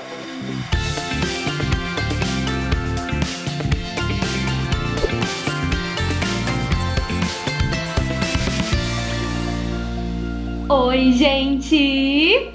Oi, gente!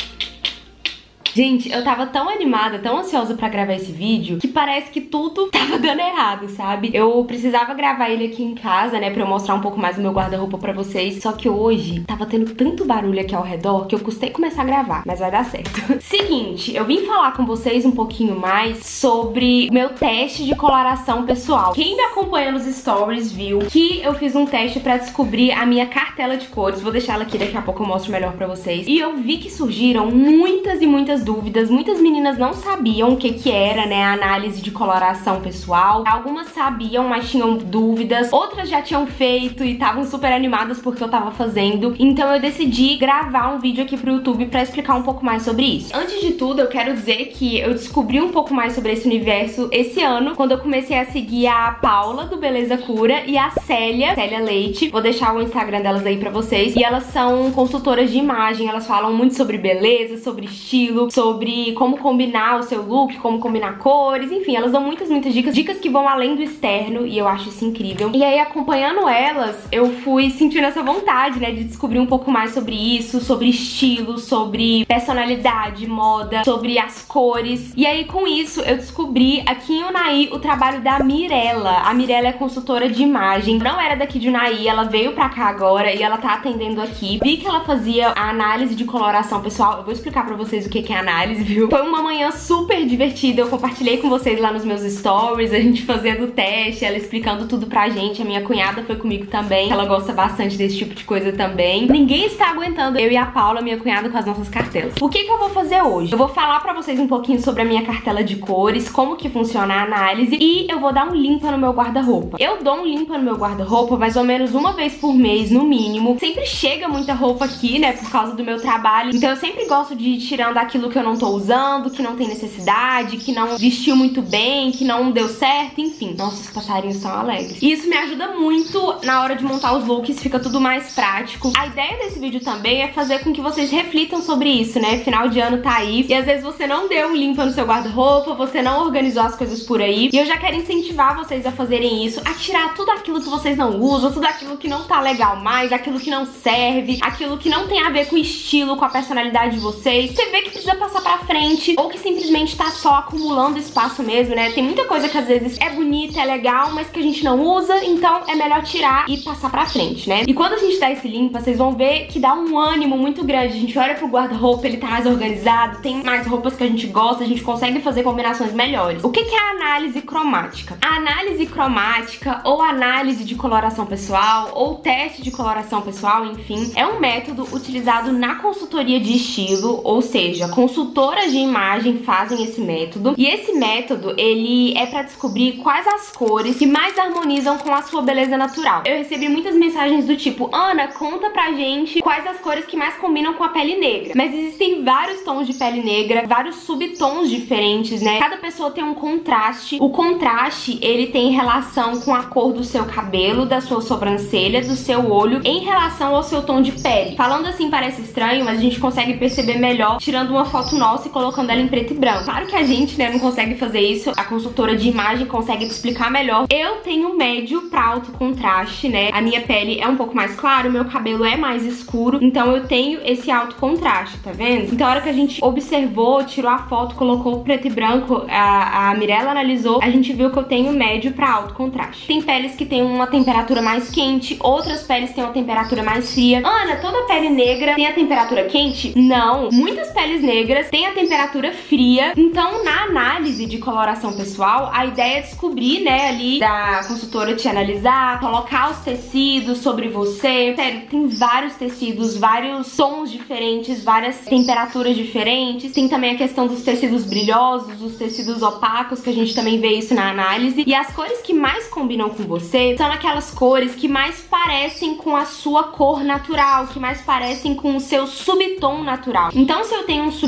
Gente, eu tava tão animada, tão ansiosa pra gravar esse vídeo, que parece que tudo tava dando errado, sabe? Eu precisava gravar ele aqui em casa, né, pra eu mostrar um pouco mais o meu guarda-roupa pra vocês. Só que hoje tava tendo tanto barulho aqui ao redor que eu custei começar a gravar, mas vai dar certo. Seguinte, eu vim falar com vocês um pouquinho mais sobre o meu teste de coloração pessoal. Quem me acompanha nos stories viu que eu fiz um teste pra descobrir a minha cartela de cores. Vou deixar ela aqui, daqui a pouco eu mostro melhor pra vocês. E eu vi que surgiram muitas e muitas dúvidas. Muitas meninas não sabiam o que era, né, a análise de coloração pessoal. Algumas sabiam, mas tinham dúvidas. Outras já tinham feito e estavam super animadas porque eu tava fazendo. Então eu decidi gravar um vídeo aqui pro YouTube pra explicar um pouco mais sobre isso. Antes de tudo, eu quero dizer que eu descobri um pouco mais sobre esse universo esse ano, quando eu comecei a seguir a Paula, do Beleza Cura, e a Célia Leite. Vou deixar o Instagram delas aí pra vocês. E elas são consultoras de imagem. Elas falam muito sobre beleza, sobre estilo, sobre como combinar o seu look, como combinar cores, enfim, elas dão muitas dicas que vão além do externo, e eu acho isso incrível. E aí, acompanhando elas, eu fui sentindo essa vontade, né, de descobrir um pouco mais sobre isso, sobre estilo, sobre personalidade, moda, sobre as cores. E aí, com isso, eu descobri aqui em Unai o trabalho da Mirella. A Mirella é consultora de imagem, não era daqui de Unai, ela veio pra cá agora e ela tá atendendo aqui. Vi que ela fazia a análise de coloração pessoal. Eu vou explicar pra vocês o que é análise, viu? Foi uma manhã super divertida, eu compartilhei com vocês lá nos meus stories, a gente fazendo o teste, ela explicando tudo pra gente. A minha cunhada foi comigo também, ela gosta bastante desse tipo de coisa também. Ninguém está aguentando eu e a Paula, minha cunhada, com as nossas cartelas. O que eu vou fazer hoje? Eu vou falar pra vocês um pouquinho sobre a minha cartela de cores, como que funciona a análise, e eu vou dar um limpa no meu guarda-roupa. Eu dou um limpa no meu guarda-roupa mais ou menos uma vez por mês, no mínimo. Sempre chega muita roupa aqui, né, por causa do meu trabalho, então eu sempre gosto de ir tirando aquilo que eu não tô usando, que não tem necessidade, que não vestiu muito bem, que não deu certo, enfim. Nossa, os passarinhos são alegres. E isso me ajuda muito na hora de montar os looks, fica tudo mais prático. A ideia desse vídeo também é fazer com que vocês reflitam sobre isso, né? Final de ano tá aí, e às vezes você não deu um limpa no seu guarda-roupa, você não organizou as coisas por aí, e eu já quero incentivar vocês a fazerem isso, a tirar tudo aquilo que vocês não usam, tudo aquilo que não tá legal mais, aquilo que não serve, aquilo que não tem a ver com o estilo, com a personalidade de vocês. Você vê que precisa passar pra frente, ou que simplesmente tá só acumulando espaço mesmo, né? Tem muita coisa que às vezes é bonita, é legal, mas que a gente não usa, então é melhor tirar e passar pra frente, né? E quando a gente dá esse limpa, vocês vão ver que dá um ânimo muito grande. A gente olha pro guarda-roupa, ele tá mais organizado, tem mais roupas que a gente gosta, a gente consegue fazer combinações melhores. O que é a análise cromática? A análise cromática, ou análise de coloração pessoal, ou teste de coloração pessoal, enfim, é um método utilizado na consultoria de estilo, ou seja, consultoras de imagem fazem esse método, e esse método, ele é pra descobrir quais as cores que mais harmonizam com a sua beleza natural. Eu recebi muitas mensagens do tipo: Ana, conta pra gente quais as cores que mais combinam com a pele negra. Mas existem vários tons de pele negra, vários subtons diferentes, né? Cada pessoa tem um contraste. O contraste, ele tem relação com a cor do seu cabelo, da sua sobrancelha, do seu olho, em relação ao seu tom de pele. Falando assim parece estranho, mas a gente consegue perceber melhor tirando uma foto nossa e colocando ela em preto e branco. Claro que a gente, né, não consegue fazer isso, a consultora de imagem consegue te explicar melhor. Eu tenho médio pra alto contraste, né? A minha pele é um pouco mais clara, o meu cabelo é mais escuro, então eu tenho esse alto contraste, tá vendo? Então a hora que a gente observou, tirou a foto, colocou preto e branco, a Mirella analisou, a gente viu que eu tenho médio pra alto contraste. Tem peles que tem uma temperatura mais quente, outras peles têm uma temperatura mais fria. Ana, toda pele negra tem a temperatura quente? Não. Muitas peles negras têm a temperatura fria. Então, na análise de coloração pessoal, a ideia é descobrir, né, ali da consultora te analisar, colocar os tecidos sobre você. Sério, tem vários tecidos, vários tons diferentes, várias temperaturas diferentes. Tem também a questão dos tecidos brilhosos, os tecidos opacos, que a gente também vê isso na análise. E as cores que mais combinam com você são aquelas cores que mais parecem com a sua cor natural, que mais parecem com o seu subtom natural. Então, se eu tenho um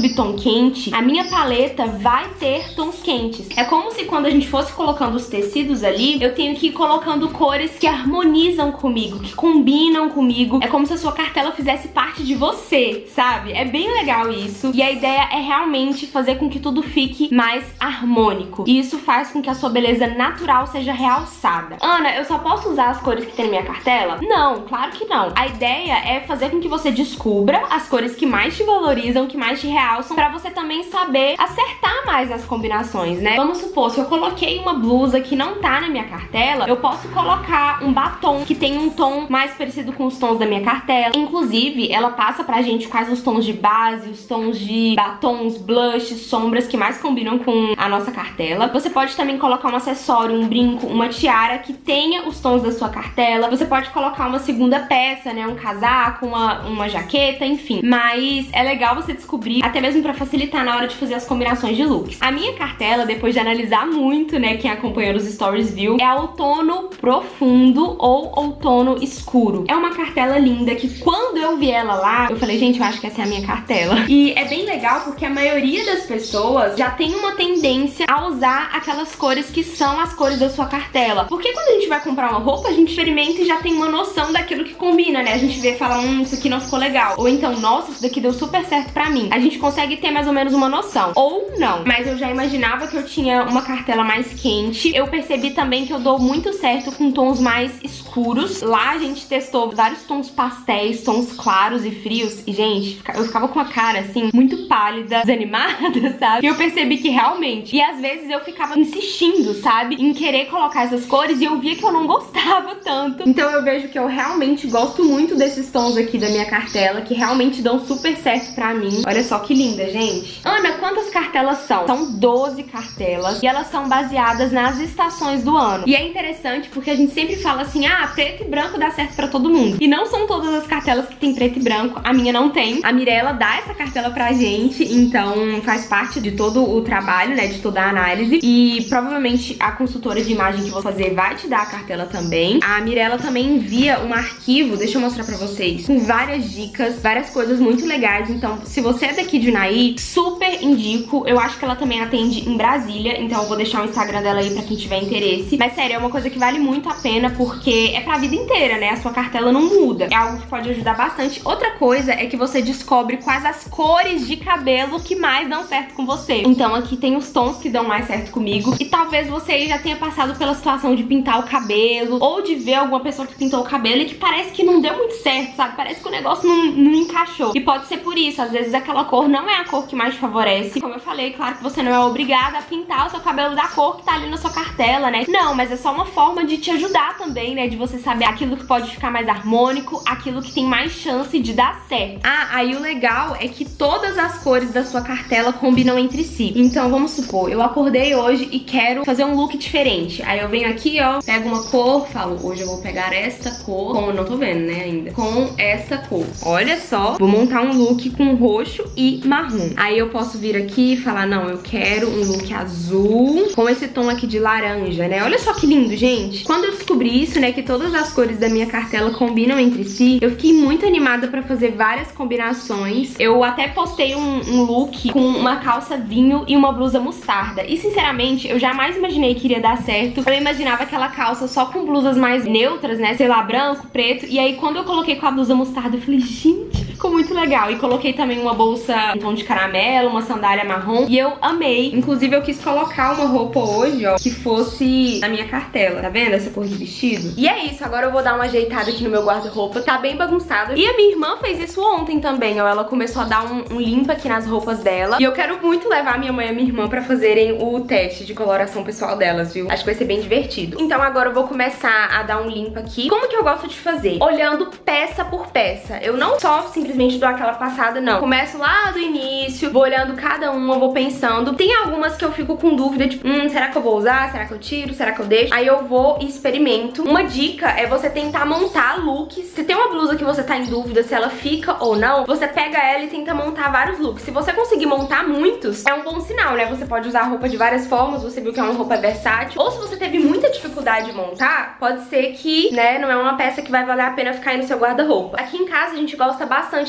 subtom quente, a minha paleta vai ter tons quentes. É como se quando a gente fosse colocando os tecidos ali, eu tenho que ir colocando cores que harmonizam comigo, que combinam comigo. É como se a sua cartela fizesse parte de você, sabe? É bem legal isso. E a ideia é realmente fazer com que tudo fique mais harmônico. E isso faz com que a sua beleza natural seja realçada. Ana, eu só posso usar as cores que tem na minha cartela? Não, claro que não. A ideia é fazer com que você descubra as cores que mais te valorizam, que mais te realçam, pra você também saber acertar mais as combinações, né? Vamos supor, se eu coloquei uma blusa que não tá na minha cartela, eu posso colocar um batom que tem um tom mais parecido com os tons da minha cartela. Inclusive, ela passa pra gente quais os tons de base, os tons de batons, blushes, sombras que mais combinam com a nossa cartela. Você pode também colocar um acessório, um brinco, uma tiara que tenha os tons da sua cartela. Você pode colocar uma segunda peça, né? Um casaco, uma jaqueta, enfim. Mas é legal você descobrir, até mesmo pra facilitar na hora de fazer as combinações de looks. A minha cartela, depois de analisar muito, né, quem acompanhou nos stories viu, é outono profundo ou outono escuro. É uma cartela linda que quando eu vi ela lá, eu falei, gente, eu acho que essa é a minha cartela. E é bem legal porque a maioria das pessoas já tem uma tendência a usar aquelas cores que são as cores da sua cartela. Porque quando a gente vai comprar uma roupa, a gente experimenta e já tem uma noção daquilo que combina, né? A gente vê e fala, isso aqui não ficou legal. Ou então, nossa, isso daqui deu super certo pra mim. A gente consegue ter mais ou menos uma noção. Ou não. Mas eu já imaginava que eu tinha uma cartela mais quente. Eu percebi também que eu dou muito certo com tons mais escuros. Lá a gente testou vários tons pastéis, tons claros e frios. E, gente, eu ficava com a cara, assim, muito pálida, desanimada, sabe? E eu percebi que realmente... E às vezes eu ficava insistindo, sabe? Em querer colocar essas cores e eu via que eu não gostava tanto. Então eu vejo que eu realmente gosto muito desses tons aqui da minha cartela, que realmente dão super certo pra mim. Olha só que linda, gente. Ana, quantas cartelas são? São 12 cartelas e elas são baseadas nas estações do ano. E é interessante porque a gente sempre fala assim, ah, preto e branco dá certo pra todo mundo. E não são todas as cartelas que tem preto e branco. A minha não tem. A Mirella dá essa cartela pra gente, então faz parte de todo o trabalho, né, de toda a análise. E provavelmente a consultora de imagem que vou fazer vai te dar a cartela também. A Mirella também envia um arquivo, deixa eu mostrar pra vocês, com várias dicas, várias coisas muito legais. Então, se você é daqui de Unai, super indico. Eu acho que ela também atende em Brasília, então eu vou deixar o Instagram dela aí pra quem tiver interesse. Mas sério, é uma coisa que vale muito a pena, porque é pra vida inteira, né? A sua cartela não muda. É algo que pode ajudar bastante. Outra coisa é que você descobre quais as cores de cabelo que mais dão certo com você. Então aqui tem os tons que dão mais certo comigo. E talvez você aí já tenha passado pela situação de pintar o cabelo, ou de ver alguma pessoa que pintou o cabelo e que parece que não deu muito certo, sabe? Parece que o negócio não encaixou. E pode ser por isso, às vezes aquela cor não é a cor que mais te favorece. Como eu falei, claro que você não é obrigada a pintar o seu cabelo da cor que tá ali na sua cartela, né? Não, mas é só uma forma de te ajudar também, né? De você saber aquilo que pode ficar mais harmônico, aquilo que tem mais chance de dar certo. Ah, aí o legal é que todas as cores da sua cartela combinam entre si. Então, vamos supor, eu acordei hoje e quero fazer um look diferente. Aí eu venho aqui, ó, pego uma cor, falo, hoje eu vou pegar esta cor, como eu não tô vendo, né, ainda, com essa cor. Olha só, vou montar um look com roxo e marrom. Aí eu posso vir aqui e falar, não, eu quero um look azul com esse tom aqui de laranja, né? Olha só que lindo, gente. Quando eu descobri isso, né, que todas as cores da minha cartela combinam entre si, eu fiquei muito animada pra fazer várias combinações. Eu até postei um look com uma calça vinho e uma blusa mostarda. E sinceramente, eu jamais imaginei que iria dar certo. Eu imaginava aquela calça só com blusas mais neutras, né? Sei lá, branco, preto. E aí quando eu coloquei com a blusa mostarda, eu falei, gente, ficou muito legal. E coloquei também uma bolsa em tom de caramelo, uma sandália marrom. E eu amei. Inclusive eu quis colocar uma roupa hoje, ó, que fosse na minha cartela. Tá vendo essa cor de vestido? E é isso, agora eu vou dar uma ajeitada aqui no meu guarda-roupa. Tá bem bagunçado. E a minha irmã fez isso ontem também, ó. Ela começou a dar um limpa aqui nas roupas dela. E eu quero muito levar minha mãe e minha irmã pra fazerem o teste de coloração pessoal delas, viu? Acho que vai ser bem divertido. Então agora eu vou começar a dar um limpa aqui. Como que eu gosto de fazer? Olhando peça por peça. Eu não só simplesmente dou aquela passada, não. Começo lá do início, vou olhando cada uma, vou pensando. Tem algumas que eu fico com dúvida, tipo, será que eu vou usar? Será que eu tiro? Será que eu deixo? Aí eu vou e experimento. Uma dica é você tentar montar looks. Se tem uma blusa que você tá em dúvida se ela fica ou não, você pega ela e tenta montar vários looks. Se você conseguir montar muitos, é um bom sinal, né? Você pode usar a roupa de várias formas, você viu que é uma roupa versátil. Ou se você teve muita dificuldade de montar, pode ser que, né, não é uma peça que vai valer a pena ficar aí no seu guarda-roupa. Aqui em casa a gente gosta bastante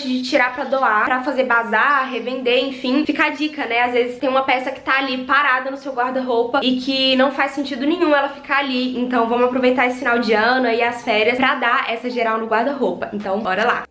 interessante de tirar pra doar, pra fazer bazar, revender, enfim. Fica a dica, né? Às vezes tem uma peça que tá ali parada no seu guarda-roupa e que não faz sentido nenhum ela ficar ali. Então vamos aproveitar esse final de ano e as férias pra dar essa geral no guarda-roupa. Então bora lá!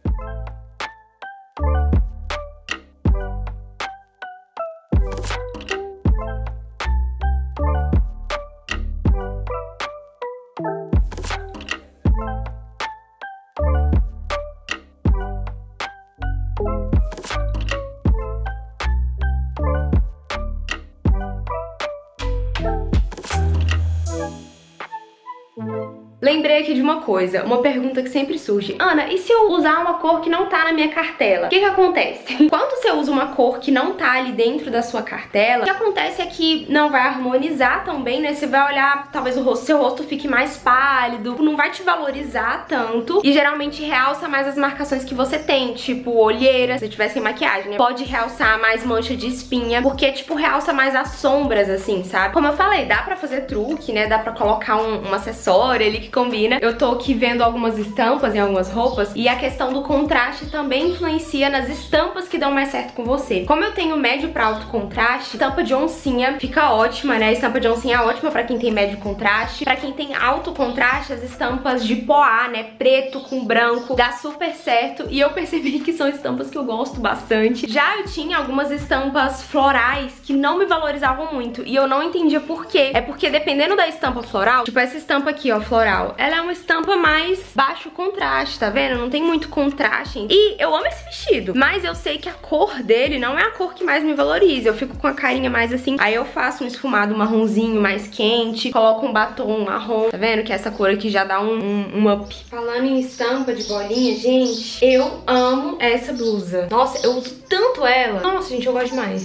Lembrei aqui de uma coisa, uma pergunta que sempre surge. Ana, e se eu usar uma cor que não tá na minha cartela? O que que acontece? Quando você usa uma cor que não tá ali dentro da sua cartela, o que acontece é que não vai harmonizar tão bem, né? Você vai olhar, talvez seu rosto fique mais pálido, não vai te valorizar tanto e geralmente realça mais as marcações que você tem, tipo olheira, se tiver sem maquiagem, né? Pode realçar mais mancha de espinha, porque tipo realça mais as sombras, assim, sabe? Como eu falei, dá pra fazer truque, né? Dá pra colocar um acessório ali que combina. Eu tô aqui vendo algumas estampas em algumas roupas e a questão do contraste também influencia nas estampas que dão mais certo com você. Como eu tenho médio pra alto contraste, estampa de oncinha fica ótima, né? A estampa de oncinha é ótima pra quem tem médio contraste. Pra quem tem alto contraste, as estampas de poá, né? Preto com branco, dá super certo. E eu percebi que são estampas que eu gosto bastante. Já eu tinha algumas estampas florais que não me valorizavam muito e eu não entendia por quê. É porque dependendo da estampa floral, tipo essa estampa aqui, ó, floral, ela é uma estampa mais baixo contraste, tá vendo? Não tem muito contraste. E eu amo esse vestido, mas eu sei que a cor dele não é a cor que mais me valoriza. Eu fico com a carinha mais assim. Aí eu faço um esfumado marronzinho mais quente, coloco um batom marrom, tá vendo? Que essa cor aqui já dá um up. Falando em estampa de bolinha, gente, eu amo essa blusa. Nossa, eu uso tanto ela. Nossa, gente, eu gosto demais.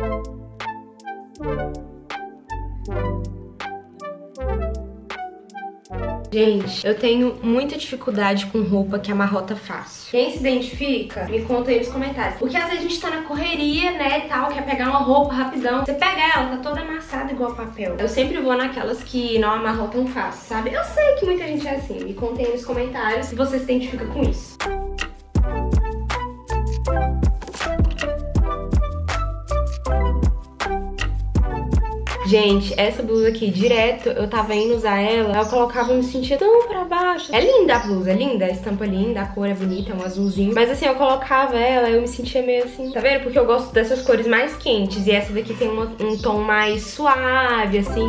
Gente, eu tenho muita dificuldade com roupa que amarrota fácil. Quem se identifica, me conta aí nos comentários. Porque às vezes a gente tá na correria, né, e tal, quer pegar uma roupa rapidão. Você pega ela, tá toda amassada igual papel. Eu sempre vou naquelas que não amarrotam fácil, sabe? Eu sei que muita gente é assim. Me contem aí nos comentários se você se identifica com isso. Gente, essa blusa aqui, direto, eu tava indo usar ela, eu colocava e me sentia tão pra baixo. É linda a blusa, é linda, a estampa é linda, a cor é bonita, é um azulzinho. Mas assim, eu colocava ela e eu me sentia meio assim, tá vendo? Porque eu gosto dessas cores mais quentes e essa daqui tem um tom mais suave, assim.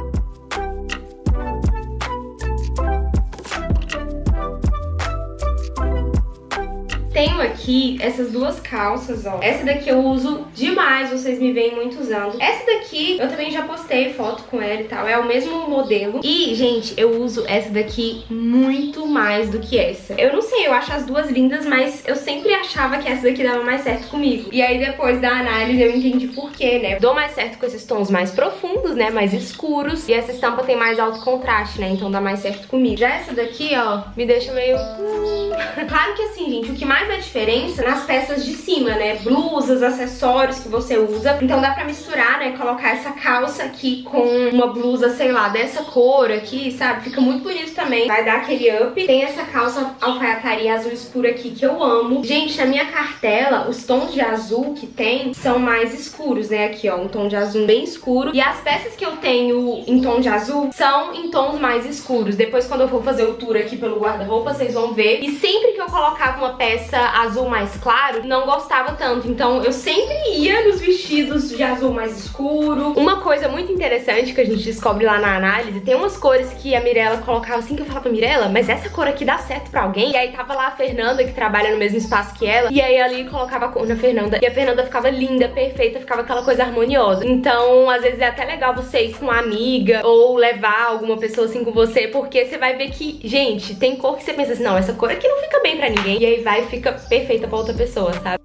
Tenho aqui essas duas calças, ó. Essa daqui eu uso demais, vocês me veem muito usando. Essa daqui eu também já postei foto com ela e tal, é o mesmo modelo. E, gente, eu uso essa daqui muito mais do que essa. Eu não sei, eu acho as duas lindas, mas eu sempre achava que essa daqui dava mais certo comigo. E aí depois da análise eu entendi por quê, né? Dou mais certo com esses tons mais profundos, né? Mais escuros. E essa estampa tem mais alto contraste, né? Então dá mais certo comigo. Já essa daqui, ó, me deixa meio... Claro que assim, gente, o que mais dá diferença nas peças de cima, né? Blusas, acessórios que você usa. Então dá pra misturar, né? Colocar essa calça aqui com uma blusa, sei lá, dessa cor aqui, sabe? Fica muito bonito também. Vai dar aquele up. Tem essa calça alfaiataria azul escuro aqui que eu amo. Gente, na minha cartela, os tons de azul que tem são mais escuros, né? Aqui, ó, um tom de azul bem escuro. E as peças que eu tenho em tom de azul são em tons mais escuros. Depois, quando eu for fazer o tour aqui pelo guarda-roupa, vocês vão ver. E sempre que eu colocava uma peça azul mais claro, não gostava tanto. Então eu sempre ia nos vestidos de azul mais escuro. Uma coisa muito interessante que a gente descobre lá na análise, tem umas cores que a Mirella colocava assim, que eu falava, Mirella, mas essa cor aqui dá certo pra alguém? E aí tava lá a Fernanda, que trabalha no mesmo espaço que ela, e aí ali colocava a cor na Fernanda, e a Fernanda ficava linda, perfeita, ficava aquela coisa harmoniosa. Então, às vezes é até legal você ir com uma amiga, ou levar alguma pessoa assim com você, porque você vai ver que, gente, tem cor que você pensa assim, não, essa cor aqui não fica bem pra ninguém, e aí vai e fica perfeita pra outra pessoa, sabe?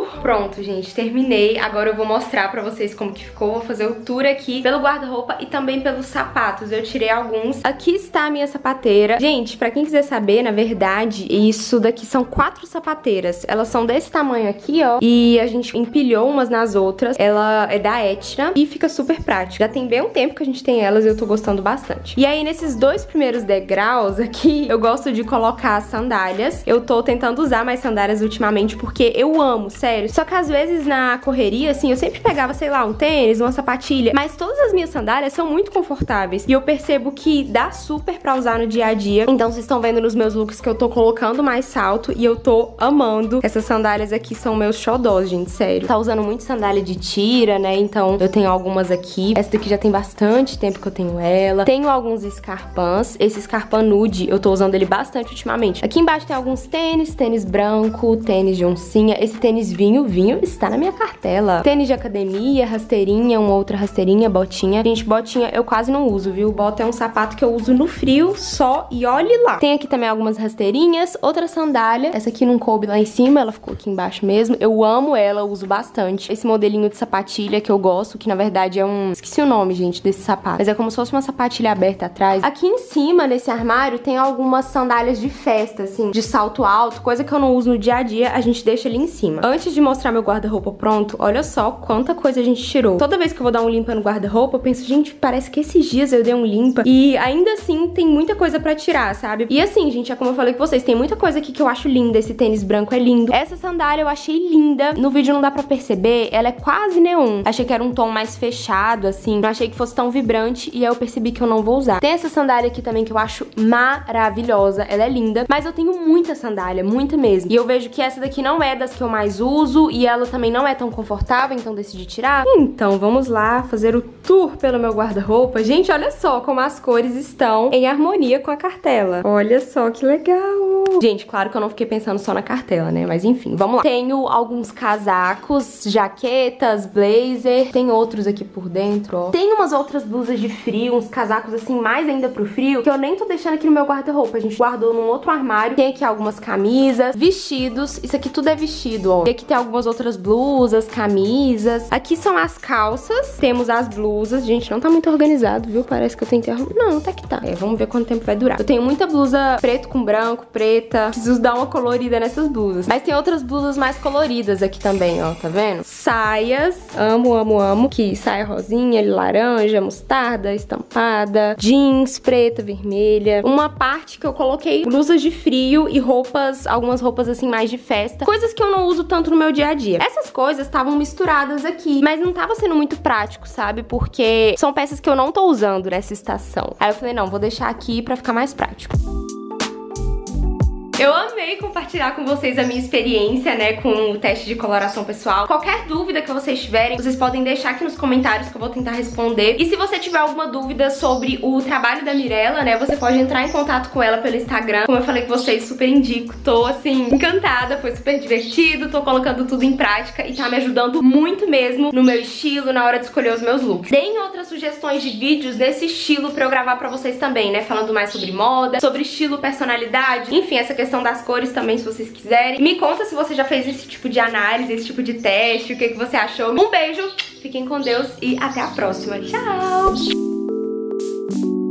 tour. Pronto, gente, terminei. Agora eu vou mostrar pra vocês como que ficou. Vou fazer o tour aqui pelo guarda-roupa e também pelos sapatos. Eu tirei alguns. Aqui está a minha sapateira. Gente, pra quem quiser saber, na verdade, isso daqui são 4 sapateiras. Elas são desse tamanho aqui, ó. E a gente empilhou umas nas outras. Ela é da Etna e fica super prática. Já tem bem um tempo que a gente tem elas e eu tô gostando bastante. E aí, nesses 2 primeiros degraus aqui, eu gosto de colocar sandálias. Eu tô tentando usar mais sandálias ultimamente porque eu amo, sério. Só que às vezes na correria, assim, eu sempre pegava, sei lá, um tênis, uma sapatilha. Mas todas as minhas sandálias são muito confortáveis. E eu percebo que dá super pra usar no dia a dia. Então vocês estão vendo nos meus looks que eu tô colocando mais salto e eu tô amando. Essas sandálias aqui são meus xodós, gente, sério. Tá usando muito sandália de tira, né? Então eu tenho algumas aqui. Essa daqui já tem bastante tempo que eu tenho ela. Tenho alguns Scarpans. Esse Scarpan nude, eu tô usando ele bastante ultimamente. Aqui embaixo tem alguns tênis. Tênis branco, tênis de oncinha. Esse tênis vinho está na minha cartela. Tênis de academia, rasteirinha, uma outra rasteirinha, botinha. Gente, botinha eu quase não uso, viu? Bota é um sapato que eu uso no frio só e olhe lá. Tem aqui também algumas rasteirinhas, outra sandália. Essa aqui não coube lá em cima, ela ficou aqui embaixo mesmo. Eu amo ela, eu uso bastante. Esse modelinho de sapatilha que eu gosto, que na verdade é um... Esqueci o nome, gente, desse sapato. Mas é como se fosse uma sapatilha aberta atrás. Aqui em cima, nesse armário, tem algumas sandálias de festa, assim, de salto alto, coisa que eu não uso no dia a dia, a gente deixa ali em cima. Antes de mostrar meu guarda-roupa pronto, olha só quanta coisa a gente tirou. Toda vez que eu vou dar um limpa no guarda-roupa, eu penso, gente, parece que esses dias eu dei um limpa e ainda assim tem muita coisa pra tirar, sabe? E assim, gente, é como eu falei com vocês, tem muita coisa aqui que eu acho linda. Esse tênis branco é lindo. Essa sandália eu achei linda. No vídeo não dá pra perceber, ela é quase neon. Achei que era um tom mais fechado, assim. Não achei que fosse tão vibrante e aí eu percebi que eu não vou usar. Tem essa sandália aqui também que eu acho maravilhosa. Ela é linda, mas eu tenho muita sandália, muita mesmo. E eu vejo que essa daqui não é das que eu mais uso e ela também não é tão confortável, então decidi tirar. Então, vamos lá fazer o tour pelo meu guarda-roupa. Gente, olha só como as cores estão em harmonia com a cartela. Olha só que legal! Gente, claro que eu não fiquei pensando só na cartela, né? Mas enfim, vamos lá. Tenho alguns casacos, jaquetas, blazer. Tem outros aqui por dentro, ó. Tem umas outras blusas de frio, uns casacos assim, mais ainda pro frio, que eu nem tô deixando aqui no meu guarda-roupa. A gente guardou num outro armário. Tem aqui algumas camisas, vestidos. Isso aqui tudo é vestido, ó. E aqui tem algumas outras blusas, camisas. Aqui são as calças. Temos as blusas. Gente, não tá muito organizado, viu? Parece que eu tentei arrumar. Não, até que tá. Vamos ver quanto tempo vai durar. Eu tenho muita blusa preto com branco, preta. Preciso dar uma colorida nessas blusas. Mas tem outras blusas mais coloridas aqui também, ó. Tá vendo? Saias. Amo, amo, amo. Que saia rosinha, laranja, mostarda, estampada. Jeans, preta, vermelha. Uma parte que eu coloquei blusas de frio e roupas, algumas roupas assim mais de festa. Coisas que eu não uso tanto no meu dia a dia. Essas coisas estavam misturadas aqui, mas não tava sendo muito prático, sabe? Porque são peças que eu não tô usando nessa estação. Aí eu falei, não, vou deixar aqui pra ficar mais prático. Eu amei compartilhar com vocês a minha experiência, né, com o teste de coloração pessoal. Qualquer dúvida que vocês tiverem, vocês podem deixar aqui nos comentários que eu vou tentar responder. E se você tiver alguma dúvida sobre o trabalho da Mirella, né, você pode entrar em contato com ela pelo Instagram. Como eu falei com vocês, super indico. Tô, assim, encantada, foi super divertido, tô colocando tudo em prática e tá me ajudando muito mesmo no meu estilo, na hora de escolher os meus looks. Deem outras sugestões de vídeos desse estilo pra eu gravar pra vocês também, né, falando mais sobre moda, sobre estilo, personalidade, enfim, essa questão das cores também, se vocês quiserem. Me conta se você já fez esse tipo de análise, esse tipo de teste, o que você achou. Um beijo, fiquem com Deus e até a próxima. Tchau!